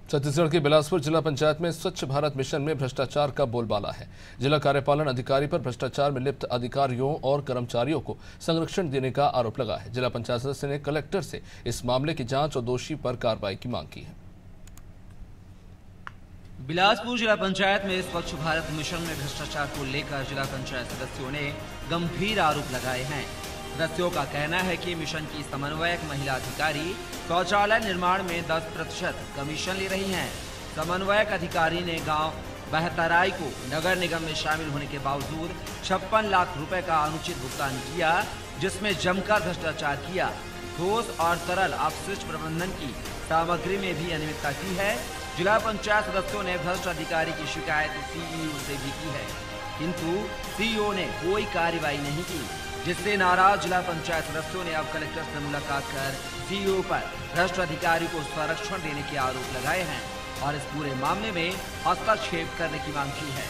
छत्तीसगढ़ के बिलासपुर जिला पंचायत में स्वच्छ भारत मिशन में भ्रष्टाचार का बोलबाला है। जिला कार्यपालन अधिकारी पर भ्रष्टाचार में लिप्त अधिकारियों और कर्मचारियों को संरक्षण देने का आरोप लगा है। जिला पंचायत सदस्य ने कलेक्टर से इस मामले की जांच और दोषी पर कार्रवाई की मांग की है। बिलासपुर जिला पंचायत में स्वच्छ भारत मिशन में भ्रष्टाचार को लेकर जिला पंचायत सदस्यों ने गंभीर आरोप लगाए हैं। सदस्यों का कहना है कि मिशन की समन्वयक महिला अधिकारी शौचालय निर्माण में 10% कमीशन ले रही हैं। समन्वयक अधिकारी ने गांव बहतराई को नगर निगम में शामिल होने के बावजूद 56 लाख रुपए का अनुचित भुगतान किया, जिसमें जमकर भ्रष्टाचार किया। ठोस और तरल अपशिष्ट प्रबंधन की सामग्री में भी अनियमितता की है। जिला पंचायत सदस्यों ने भ्रष्ट अधिकारी की शिकायत सीईओ से भी की है, किंतु सीईओ ने कोई कार्रवाई नहीं की, जिससे नाराज जिला पंचायत सदस्यों ने अब कलेक्टर से मुलाकात कर सीईओ पर भ्रष्ट अधिकारी को संरक्षण देने के आरोप लगाए हैं और इस पूरे मामले में हस्तक्षेप करने की मांग की है।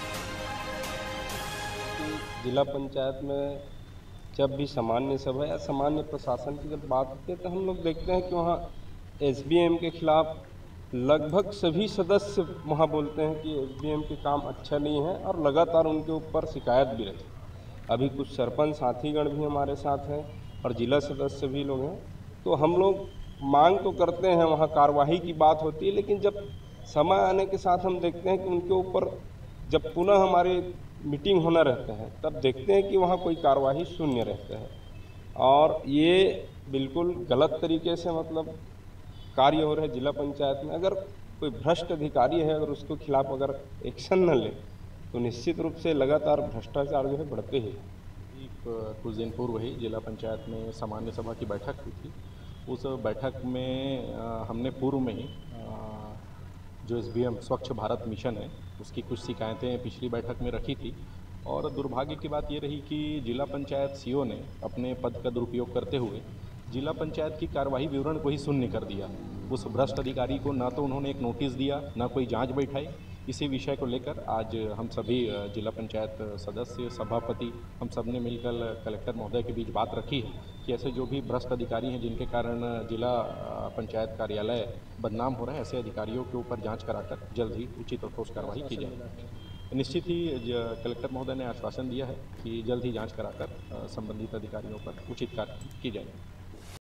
जिला पंचायत में जब भी सामान्य सभा या सामान्य प्रशासन की जब बात होती है तो हम लोग देखते हैं कि वहाँ एसबीएम के खिलाफ लगभग सभी सदस्य वहाँ बोलते हैं कि एसबीएम के काम अच्छा नहीं है और लगातार उनके ऊपर शिकायत भी रही। अभी कुछ सरपंच साथीगण भी हमारे साथ हैं और जिला सदस्य भी लोग हैं, तो हम लोग मांग तो करते हैं, वहाँ कार्रवाई की बात होती है, लेकिन जब समय आने के साथ हम देखते हैं कि उनके ऊपर जब पुनः हमारी मीटिंग होना रहता है तब देखते हैं कि वहाँ कोई कार्रवाई शून्य रहता है और ये बिल्कुल गलत तरीके से मतलब कार्य हो रहा है। जिला पंचायत में अगर कोई भ्रष्ट अधिकारी है, अगर उसके खिलाफ अगर एक्शन न ले तो निश्चित रूप से लगातार भ्रष्टाचार जो है बढ़ते ही। कुछ दिन पूर्व ही जिला पंचायत में सामान्य सभा की बैठक हुई थी। उस बैठक में हमने पूर्व में ही जो एसबीएम स्वच्छ भारत मिशन है उसकी कुछ शिकायतें पिछली बैठक में रखी थी और दुर्भाग्य की बात ये रही कि जिला पंचायत सीईओ ने अपने पद का दुरुपयोग करते हुए जिला पंचायत की कार्यवाही विवरण को ही शून्य कर दिया। उस भ्रष्ट अधिकारी को ना तो उन्होंने एक नोटिस दिया, ना कोई जांच बैठाई। इसी विषय को लेकर आज हम सभी जिला पंचायत सदस्य, सभापति, हम सब ने मिलकर कलेक्टर महोदय के बीच बात रखी है कि ऐसे जो भी भ्रष्ट अधिकारी हैं जिनके कारण जिला पंचायत कार्यालय बदनाम हो रहा है, ऐसे अधिकारियों के ऊपर जांच कराकर जल्द ही उचित और ठोस कार्रवाई की जाए। निश्चित ही कलेक्टर महोदय ने आश्वासन दिया है कि जल्द ही जाँच कराकर संबंधित अधिकारियों पर उचित कार्रवाई की जाएगी।